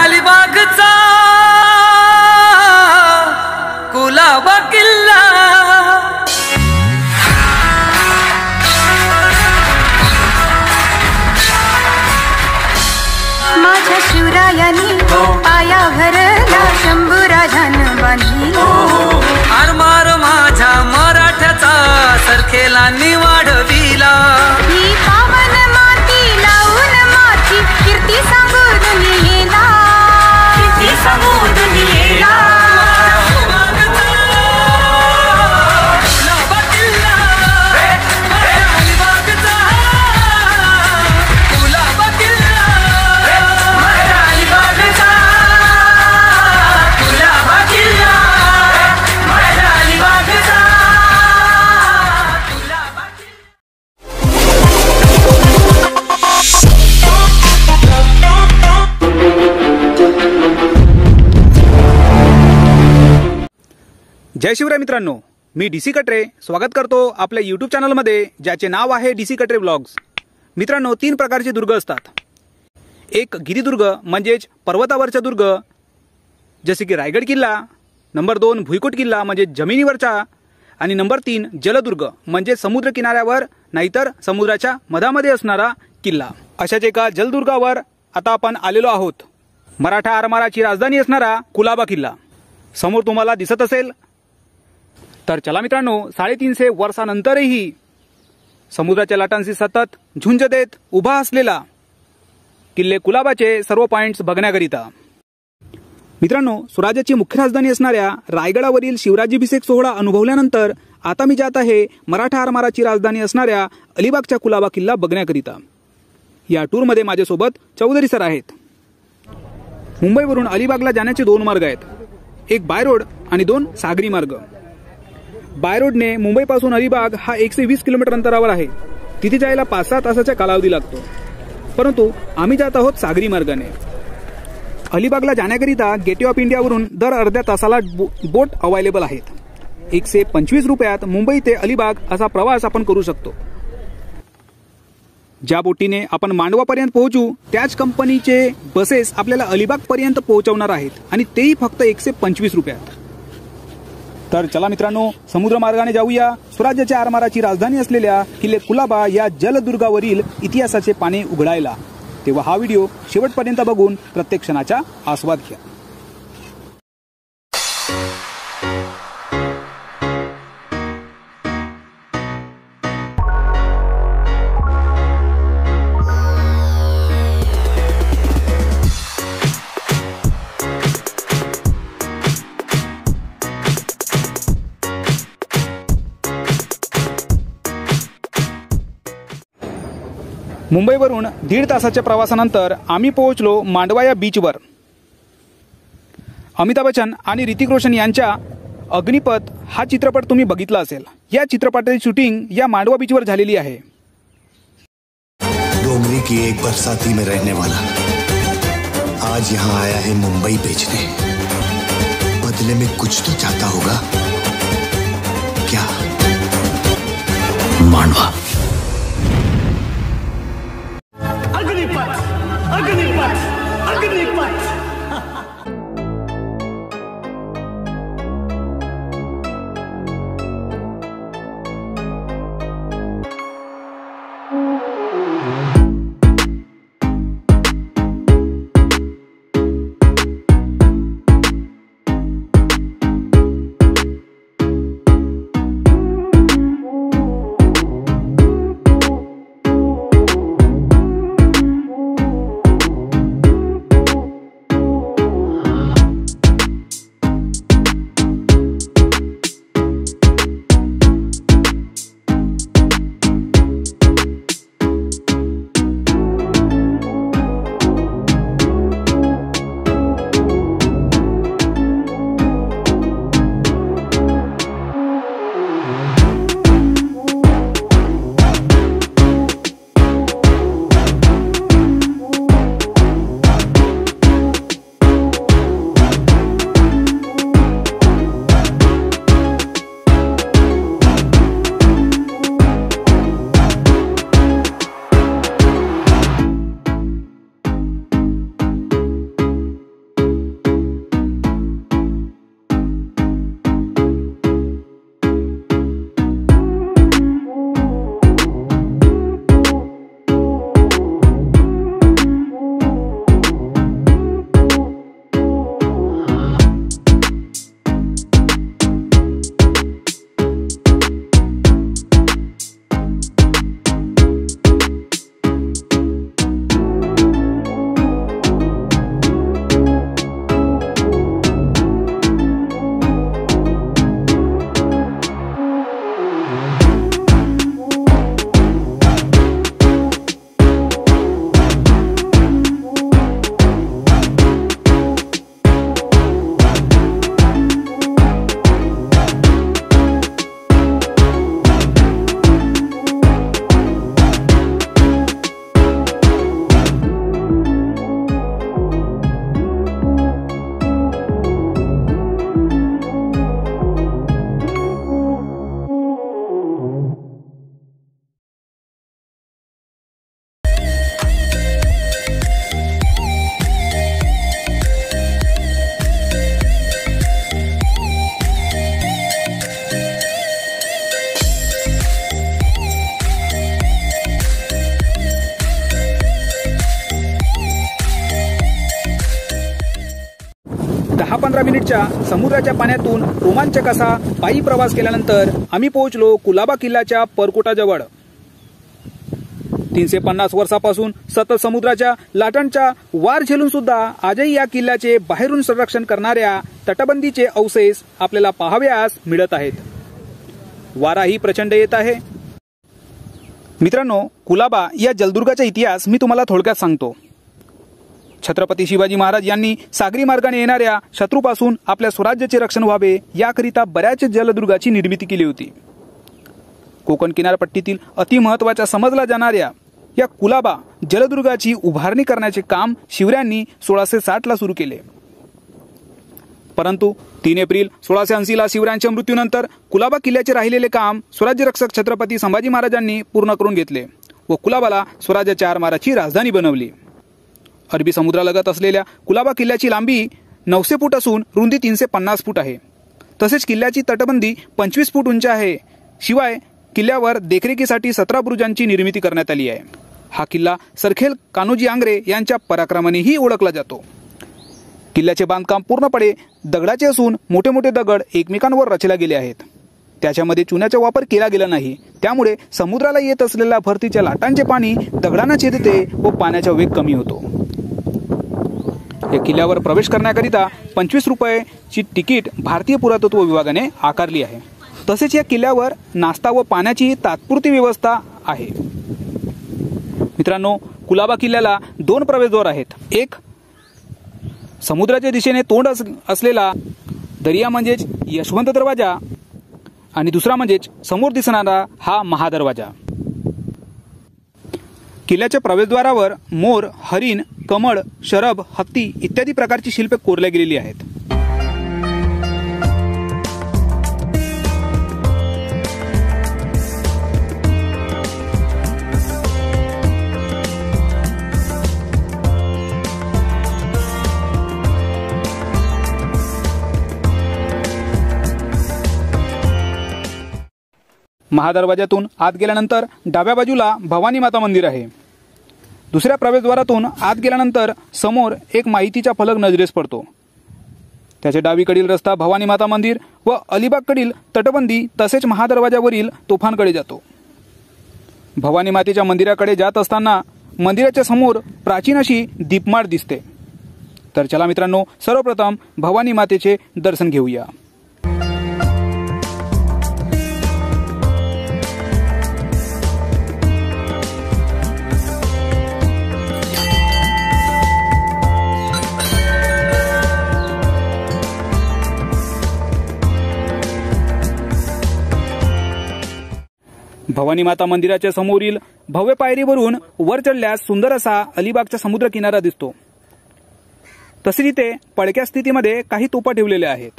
अलिबागचा कुलाबा किल्ला माझ्या शिवरायानी पायावरला शंभूराजानं बांधिला आरमार माझ्या मराठ्याचा सरखेला निवाडविला ही पावन माती लावून माती कीर्ती सांगून लिहिला कीर्ती सांगून लिहिला जय शिवराय मित्रांनो, मी डीसी कटरे स्वागत करतो आपल्या यूट्यूब चॅनलमध्ये ज्याचे नाव आहे डीसी कटरे व्लॉग्स। मित्रांनो, 3 प्रकारचे दुर्ग असतात। एक गिरिदुर्ग म्हणजेच पर्वतावरचा दुर्ग जसे की रायगड किल्ला, नंबर 2 भुईकोट किल्ला म्हणजे जमिनीवरचा, आणि नंबर 3 जलदुर्ग म्हणजे समुद्र किनाऱ्यावर नाहीतर समुद्राच्या मधामध्ये असणारा किल्ला। अशाच एका जलदुर्गावर आता आपण आलेलो आहोत। मराठा आरमाराची राजधानी असणारा कुलाबा किल्ला समोर तुम्हाला दिसत असेल। तर चला मित्रांनो, 350 वर्षानंतरही समुद्राच्या लाटांशी सतत झुंज देत उभा असलेला किल्ले कुलाबाचे सर्व पॉइंट्स बघण्याकरिता मित्रांनो, स्वराज्याची मुख्य राजधानी असणाऱ्या रायगडावरील शिवराज्याभिषेक सोहळा अनुभवल्यानंतर आता मी जात आहे मराठा आरमाराची राजधानी असणाऱ्या अलिबागच्या कुलाबा किल्ला बघण्याकरिता। या टूरमध्ये माझ्यासोबत चौधरी सर आहेत। मुंबईवरून अलिबागला जाण्याचे 2 मार्ग आहेत, एक बाय रोड आणि 2 सागरी मार्ग। बाय रोडने मुंबईपासून अलिबाग हा 120 किलोमीटर अंतरावर आहे। तिथे जायला 5-6 तासाचा कालावधी लागतो, परंतु आम्ही जात आहोत सागरी मार्गाने। अलिबागला जाण्याकरिता गेटवे ऑफ इंडियावरून दर अर्ध्या तासाला बोट अवेलेबल आहेत। 125 रुपयात मुंबई ते अलिबाग असा प्रवास आपण करू शकतो। ज्या बोटीने आपण मांडवापर्यंत पोहोचू त्याच कंपनीचे बसेस आपल्याला अलिबागपर्यंत पोहोचवणार आहेत आणि तेही फक्त 125 रुपयात। तर चला मित्रांनो, समुद्र मार्गाने जाऊया स्वराज्याच्या आरमाराची राजधानी असलेल्या किल्ले कुलाबा या जलदुर्गावरील इतिहासाचे पाने उघडायला। तेव्हा हा व्हिडिओ शेवटपर्यंत बघून प्रत्येक क्षणाचा आस्वाद घ्या। मुंबईवरून 1.5 तासाच्या प्रवासानंतर आम्ही पोहोचलो मांडवा या बीचवर। अमिताभ बच्चन आणि ऋतिक रोशन यांच्या अग्निपथ हा चित्रपट तुम्ही बघितला असेल। या चित्रपटाची शूटिंग या मांडवा बीचवर झालेली आहे। डोंगरी की एक बरसाती में रहने वाला आज यहाँ आया है मुंबई बेचने। बदले में कुछ तो चाहता होगा क्या? मांडवा। 15 मिनिटच्या समुद्राच्या पाण्यातून रोमांचक असा पायी प्रवास केल्यानंतर आम्ही पोहोचलो कुलाबा किल्ल्याच्या परकोटाजवळ. 350 वर्षापासून सतत समुद्राच्या लाटांचा वार झेलून सुद्धा आजही या किल्ल्याचे बाहेरून संरक्षण करणाऱ्या तटबंदीचे अवशेष आपल्याला पाहावयास मिळत आहेत. वाराही प्रचंड येत आहे. मित्रांनो, कुलाबा या जलदुर्गाचा इतिहास मी तुम्हाला थोडक्यात सांगतो. छत्रपती शिवाजी महाराज यांनी सागरी मार्गाने येणाऱ्या शत्रूपासून आपल्या स्वराज्याचे रक्षण व्हावे याकरिता बऱ्याच जलदुर्गाची निर्मिती केली होती. कोकण किनारपट्टीतील अतिमहत्वाच्या समजल्या जाणाऱ्या या कुलाबा जलदुर्गाची उभारणी करण्याचे काम शिवऱ्यांनी 1660 सुरू केले. परंतु 3 एप्रिल 1680 शिवरायांच्या मृत्यूनंतर कुलाबा किल्ल्याचे राहिलेले काम स्वराज्यरक्षक छत्रपती संभाजी महाराजांनी पूर्ण करून घेतले व कुलाबाला स्वराज्याच्या आरमाराची राजधानी बनवली. अरबी समुद्रालगत असलेल्या कुलाबा किल्ल्याची लांबी 900 फूट असून रुंदी 350 फूट आहे. तसेच किल्ल्याची तटबंदी 25 फूट उंच आहे. शिवाय किल्ल्यावर देखरेखीसाठी 17 बुरुजांची निर्मिती करण्यात आली आहे. हा किल्ला सरखेल कान्होजी आंग्रे यांच्या पराक्रमानेही ओळखला जातो. किल्ल्याचे बांधकाम पूर्णपणे दगडाचे असून मोठे मोठे दगड एकमेकांवर रचले गेले आहेत. त्याच्यामध्ये चुन्याचा वापर केला गेला नाही. त्यामुळे समुद्राला येत असलेल्या भरतीच्या लाटांचे पाणी दगडांना छेदते व पाण्याचा वेग कमी होतो. या किल्ल्यावर प्रवेश करण्याकरिता 25 रुपयाची तिकीट भारतीय पुरातत्व विभागाने आकारली आहे. तसेच या किल्ल्यावर नाश्ता व पाण्याची तात्पुरती व्यवस्था आहे. मित्रांनो, कुलाबा किल्ल्याला 2 प्रवेशद्वार आहेत. एक समुद्राच्या दिशेने तोंड असलेला दर्या म्हणजेच यशवंत दरवाजा आणि दुसरा म्हणजेच समोर दिसणारा हा महादरवाजा. किल्ल्याच्या प्रवेशद्वारावर मोर, हरिण, कमळ, शरभ, हत्ती इत्यादी प्रकारची शिल्पे कोरल्या गेलेली आहेत. महादरवाजातून आत गेल्यानंतर डाव्या बाजूला भवानी माता मंदिर आहे. दुसऱ्या प्रवेशद्वारातून आत गेल्यानंतर समोर एक माहितीचा फलक नजरेस पडतो. त्याच्या डावीकडील रस्ता भवानी माता मंदिर व अलिबागकडील तटबंदी तसेच महादरवाजावरील तोफांकडे जातो. भवानी मातेच्या मंदिराकडे जात असताना मंदिराच्या समोर प्राचीन अशी दीपमाळ दिसते. तर चला मित्रांनो, सर्वप्रथम भवानी मातेचे दर्शन घेऊया. भवानी माता मंदिराच्या समोरील भव्य पायरीवरून वर चढल्यास सुंदर असा अलिबागचा समुद्र किनारा दिसतो. तसेच इथे पडक्या स्थितीमध्ये काही तोफा ठेवलेल्या आहेत.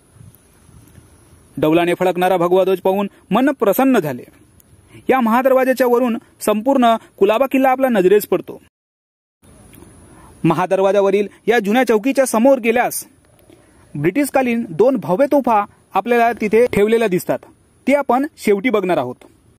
डौलाने फडकणारा भगवा ध्वज पाहून मन प्रसन्न झाले. या महादरवाजाच्या वरून संपूर्ण कुलाबा किल्ला आपला नजरेस पडतो. महादरवाजावरील या जुन्या चौकीच्या समोर गेल्यास ब्रिटिशकालीन 2 भव्य तोफा आपल्याला तिथे ठेवलेल्या दिसतात. ते आपण शेवटी बघणार आहोत.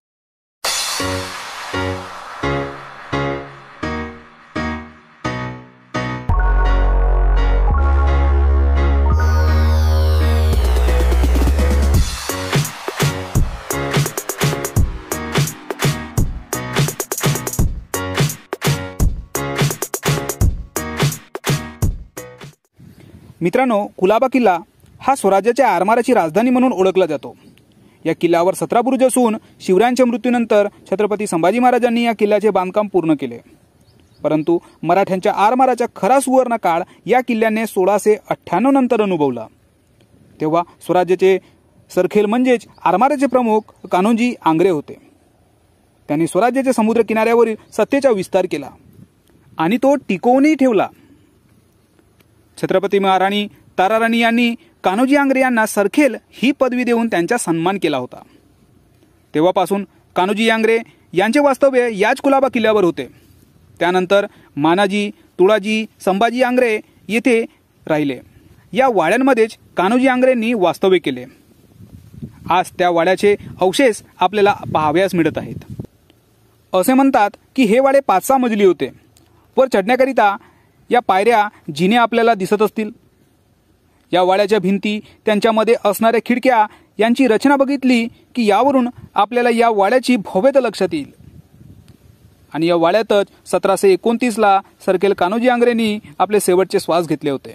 मित्रांनो, कुलाबा किल्ला हा स्वराज्याच्या आरमाराची राजधानी म्हणून ओळखला जातो. या किल्ल्यावर 17 बुरुज असून शिवरायांच्या मृत्यूनंतर छत्रपती संभाजी महाराजांनी या किल्ल्याचे बांधकाम पूर्ण केले. परंतु मराठ्यांच्या आरमाराचा खरा सुवर्ण काळ या किल्ल्याने 1698 नंतर अनुभवला. तेव्हा स्वराज्याचे सरखेल म्हणजेच आरमाराचे प्रमुख कान्होजी आंग्रे होते. त्यांनी स्वराज्याच्या समुद्र किनाऱ्यावरील सत्तेचा विस्तार केला आणि तो टिकवूनही ठेवला. छत्रपती महाराणी ताराराणी यांनी कान्होजी आंग्रे यांना सरखेल ही पदवी देऊन त्यांचा सन्मान केला होता. तेव्हापासून कान्होजी आंग्रे यांचे वास्तव्य याच कुलाबा किल्ल्यावर होते. त्यानंतर मानाजी, तुळाजी, संभाजी आंग्रे येथे राहिले. या वाड्यांमध्येच कान्होजी आंग्रेंनी वास्तव्य केले. आज त्या वाड्याचे अवशेष आपल्याला पाहावयास मिळत आहेत. असे म्हणतात की हे वाडे 5-6 मजली होते. वर चढण्याकरिता या पायऱ्या जिने आपल्याला दिसत असतील. या वाड्याच्या भिंती, त्यांच्यामध्ये असणाऱ्या खिडक्या यांची रचना बघितली की यावरून आपल्याला या वाड्याची भव्यता लक्षात येईल. आणि या वाड्यातच 1729ला सरखेल कान्होजी आंग्रेंनी आपले शेवटचे श्वास घेतले होते.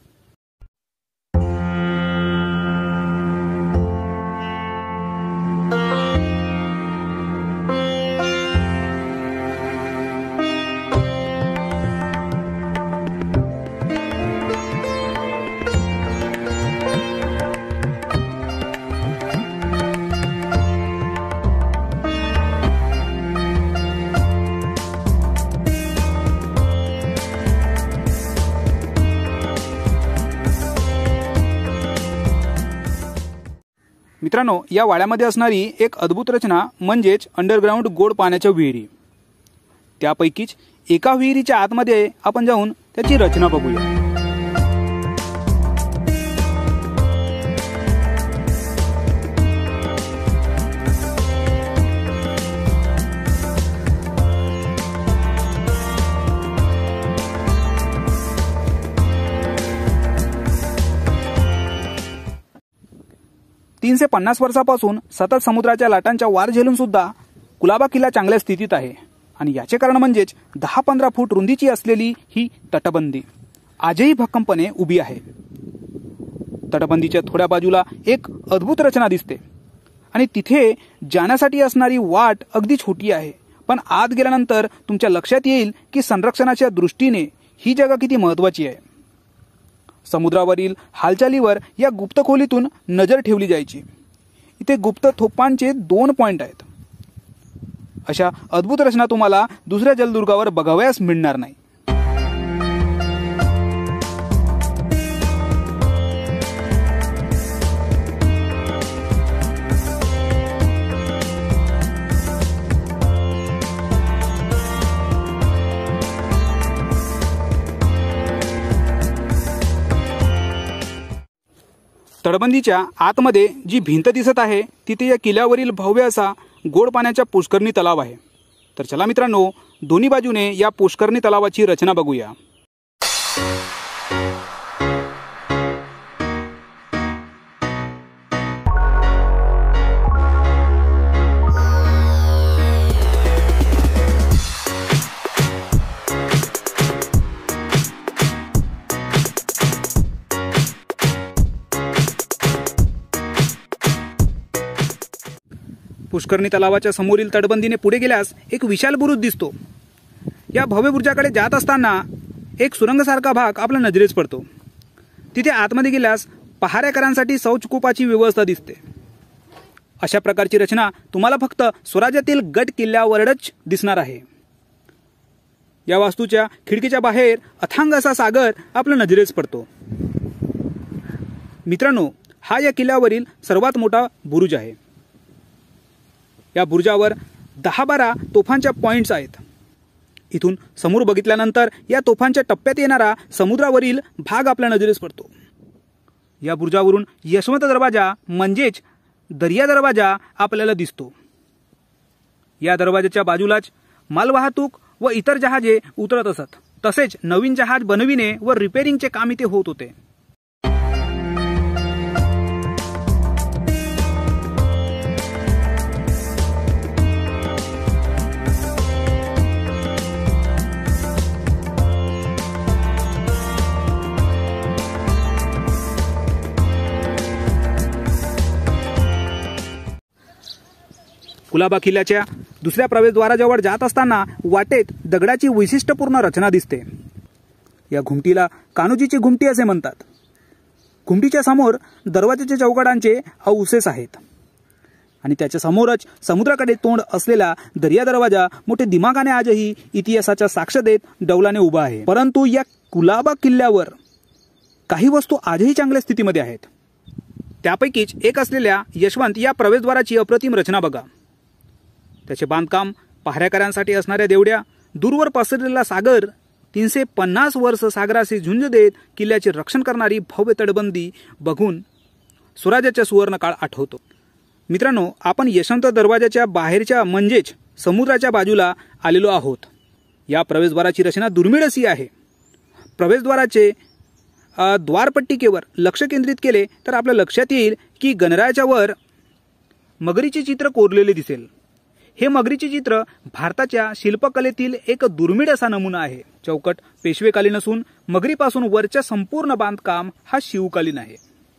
मित्रांनो, या वाड्यामध्ये असणारी एक अद्भुत रचना म्हणजेच अंडरग्राऊंड गोड पाण्याच्या विहिरी. त्यापैकीच एका विहिरीच्या आतमध्ये आपण जाऊन त्याची रचना बघूया. तीनशे 50 वर्षापासून सतत समुद्राच्या लाटांच्या वार झेलून सुद्धा कुलाबा किल्ला चांगल्या स्थितीत आहे. आणि याचे कारण म्हणजेच 10-15 फूट रुंदीची असलेली ही तटबंदी आजही भक्कमपणे उभी आहे. तटबंदीच्या थोड्या बाजूला एक अद्भुत रचना दिसते आणि तिथे जाण्यासाठी असणारी वाट अगदी छोटी आहे, पण आत गेल्यानंतर तुमच्या लक्षात येईल की संरक्षणाच्या दृष्टीने ही जागा किती महत्त्वाची आहे. समुद्रावरील हालचालीवर या गुप्त खोलीतून नजर ठेवली जायची. इथे गुप्त तोफांचे 2 पॉइंट आहेत. अशा अद्भुत रचना तुम्हाला दुसऱ्या जलदुर्गावर बघावयास मिळणार नाही. तटबंदीच्या आतमध्ये जी भिंत दिसत आहे तिथे या किल्ल्यावरील भव्य असा गोड पाण्याच्या पुष्करणी तलाव आहे. तर चला मित्रांनो, दोन्ही बाजूने या पुष्करणी तलावाची रचना बघूया. पुष्करणी तलावाच्या समोरील तटबंदीने पुढे गेल्यास एक विशाल बुरुज दिसतो. या भव्य बुरुजाकडे जात असताना एक सुरंगसारखा भाग आपल्या नजरेस पडतो. तिथे आतमध्ये गेल्यास पहारेकरांसाठी शौचकूपाची व्यवस्था दिसते. अशा प्रकारची रचना तुम्हाला फक्त स्वराज्यातील गड किल्ल्यावरच दिसणार आहे. या वास्तूच्या खिडकीच्या बाहेर अथांग असा सागर आपल्या नजरेस पडतो. मित्रांनो, हा या किल्ल्यावरील सर्वात मोठा बुरुज आहे. या बुरुजावर 10-12 तोफांच्या पॉइंट्स आहेत. इथून समोर बघितल्यानंतर या तोफांच्या टप्प्यात येणारा समुद्रावरील भाग आपल्या नजरेस पडतो. या बुरुजावरून यशवंत दरवाजा म्हणजेच दर्या दरवाजा आपल्याला दिसतो. या दरवाजाच्या बाजूलाच मालवाहतूक व इतर जहाजे उतरत असत. तसेच नवीन जहाज बनविणे व रिपेअरिंगचे काम इथे होत होते. कुलाबा किल्ल्याच्या दुसऱ्या प्रवेशद्वाराजवळ जात असताना वाटेत दगडाची वैशिष्ट्यपूर्ण रचना दिसते. या घुमटीला कान्होजीची घुमटी असे म्हणतात. घुमटीच्या समोर दरवाजाच्या चौकडांचे अवशेष आहेत आणि त्याच्या समोरच समुद्राकडे तोंड असलेला दर्या दरवाजा मोठे दिमागाने आजही इतिहासाच्या साक्ष देत डौलाने उभा आहे. परंतु या कुलाबा किल्ल्यावर काही वस्तू आजही चांगल्या स्थितीमध्ये आहेत. त्यापैकीच एक असलेल्या यशवंत या प्रवेशद्वाराची अप्रतिम रचना बघा. त्याचे बांधकाम, पहारेकऱ्यांसाठी असणाऱ्या देवड्या, दूरवर पसरलेला सागर, 350 वर्ष सागराशी झुंज देत किल्ल्याचे रक्षण करणारी भव्य तटबंदी बघून स्वराज्याचा सुवर्णकाळ आठवतो. मित्रांनो, आपण यशवंत दरवाजाच्या बाहेरच्या म्हणजेच समुद्राच्या बाजूला आलेलो आहोत. या प्रवेशद्वाराची रचना दुर्मिळ अशी आहे. प्रवेशद्वाराचे द्वारपट्टिकेवर लक्ष केंद्रित केले तर आपल्या लक्षात येईल की गणरायाच्या वर मगरीचे चित्र कोरलेले दिसेल. हे मगरीचे चित्र भारताच्या शिल्पकलेतील एक दुर्मिळ असा नमुना आहे. चौकट पेशवेकालीन असून मगरीपासून वरच्या संपूर्ण बांधकाम हा शिवकालीन आहे.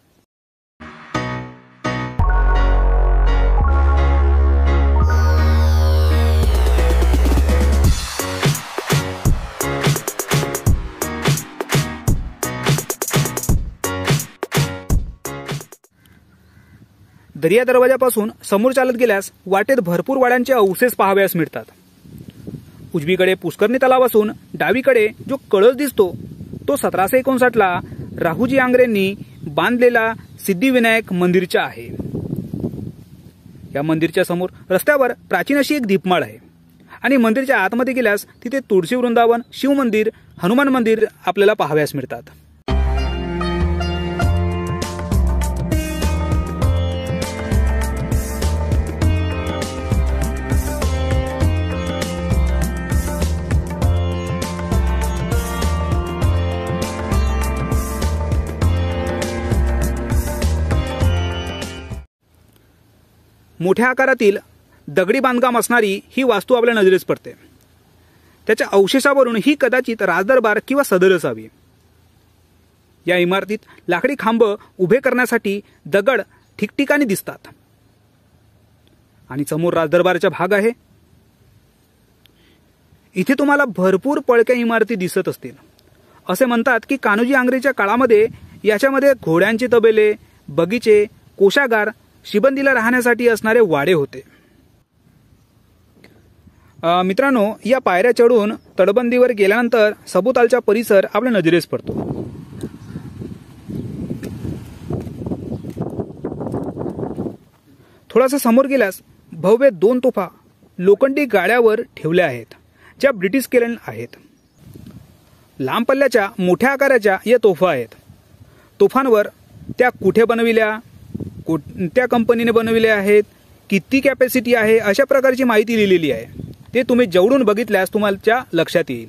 दर्या दरवाजापासून समोर चालत गेल्यास वाटेत भरपूर वाड्यांचे अवशेष पाहावयास मिळतात. उजवीकडे पुष्करणी तलाव असून डावीकडे जो कळस दिसतो तो 1759 ला राहुजी आंग्रेंनी बांधलेला सिद्धिविनायक मंदिरचा आहे. या मंदिरच्या समोर रस्त्यावर प्राचीन अशी एक दीपमाळ आहे आणि मंदिरच्या आतमध्ये गेल्यास तिथे तुळशी वृंदावन, शिव मंदिर, हनुमान मंदिर आपल्याला पाहावयास मिळतात. मोठ्या आकारातील दगडी बांधकाम असणारी ही वास्तू आपल्या नजरेस पडते. त्याच्या अवशेषावरून ही कदाचित राजदरबार किंवा सदर असावी. या इमारतीत लाकडी खांब उभे करण्यासाठी दगड ठिकठिकाणी दिसतात आणि समोर राजदरबाराचा भाग आहे. इथे तुम्हाला भरपूर पळक्या इमारती दिसत असतील. असे म्हणतात की कान्होजी आंग्रेच्या काळामध्ये याच्यामध्ये घोड्यांचे तबेले, बगीचे, कोशागार, शिबंदीला राहण्यासाठी असणारे वाडे होते. मित्रांनो, या पायऱ्या चढून तटबंदीवर गेल्यानंतर सभोवतालचा परिसर आपल्या नजरेस पडतो. थोडासा समोर गेल्यास भव्य 2 तोफा लोखंडी गाड्यावर ठेवल्या आहेत, ज्या ब्रिटिश केलेल्या आहेत. लांब पल्ल्याच्या मोठ्या आकाराच्या या तोफा आहेत. तोफांवर त्या कुठे बनविल्या, कोणत्या कंपनीने बनविले आहेत, किती कॅपॅसिटी आहे, अशा प्रकारची माहिती लिहिलेली आहे. ते तुम्ही जवळून बघितल्यास तुम्हाला लक्षात येईल.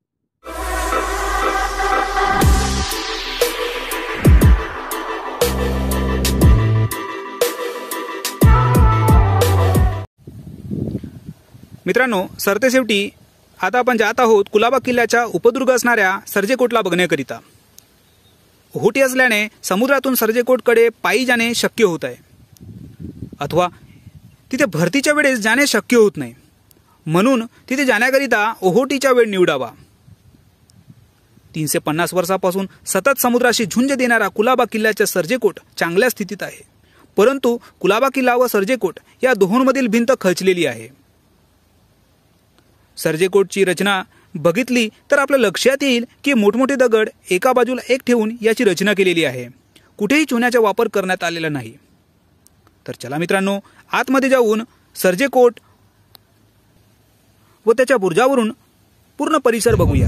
मित्रांनो, सरतेशेवटी आता आपण जात आहोत कुलाबा किल्ल्याच्या उपदुर्ग असणाऱ्या सर्जेकोटला बघण्याकरिता. ओहोटी असल्याने समुद्रातून सर्जेकोटकडे पायी जाणे शक्य होत आहे, अथवा तिथे भरतीच्या वेळेस जाणे शक्य होत नाही. म्हणून तिथे जाण्याकरिता ओहोटीचा वेळ निवडावा. 350 वर्षापासून सतत समुद्राशी झुंज देणारा कुलाबा किल्ल्याचा सर्जेकोट चांगल्या स्थितीत आहे, परंतु कुलाबा किल्ला व सर्जेकोट या दोहोंमधील भिंत खचलेली आहे. सर्जेकोटची रचना बघितली तर आपल्या लक्षात येईल की मोठमोठे दगड एका बाजूला एक ठेवून याची रचना केलेली आहे. कुठेही चुन्याचा वापर करण्यात आलेला नाही. तर चला मित्रांनो, आतमध्ये जाऊन सर्जेकोट व त्याच्या बुर्जावरून पूर्ण परिसर बघूया.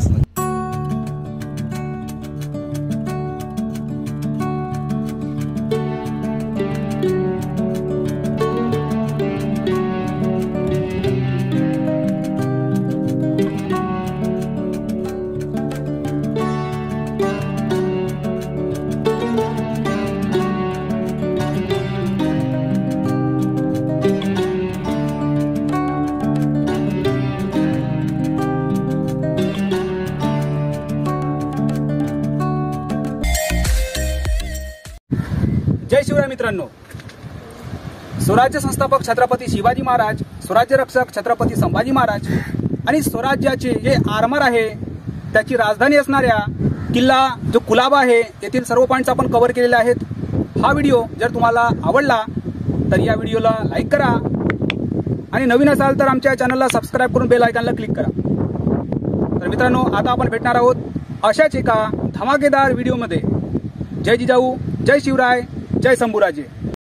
जय शिवराय मित्रांनो. स्वराज्य संस्थापक छत्रपती शिवाजी महाराज, स्वराज्य रक्षक छत्रपती संभाजी महाराज आणि स्वराज्याचे जे आरमार आहे त्याची राजधानी असणाऱ्या किल्ला जो कुलाबा आहे येथील सर्व पॉइंट्स आपण कव्हर केलेले आहेत. हा व्हिडिओ जर तुम्हाला आवडला तर या व्हिडिओला लाईक करा आणि नवीन असाल तर आमच्या चॅनलला सबस्क्राईब करून बेल आयकॉनला क्लिक करा. तर मित्रांनो, आता आपण भेटणार आहोत अशाच एका धमाकेदार व्हिडिओमध्ये. जय जिजाऊ, जय शिवराय, जय शंभूराजे.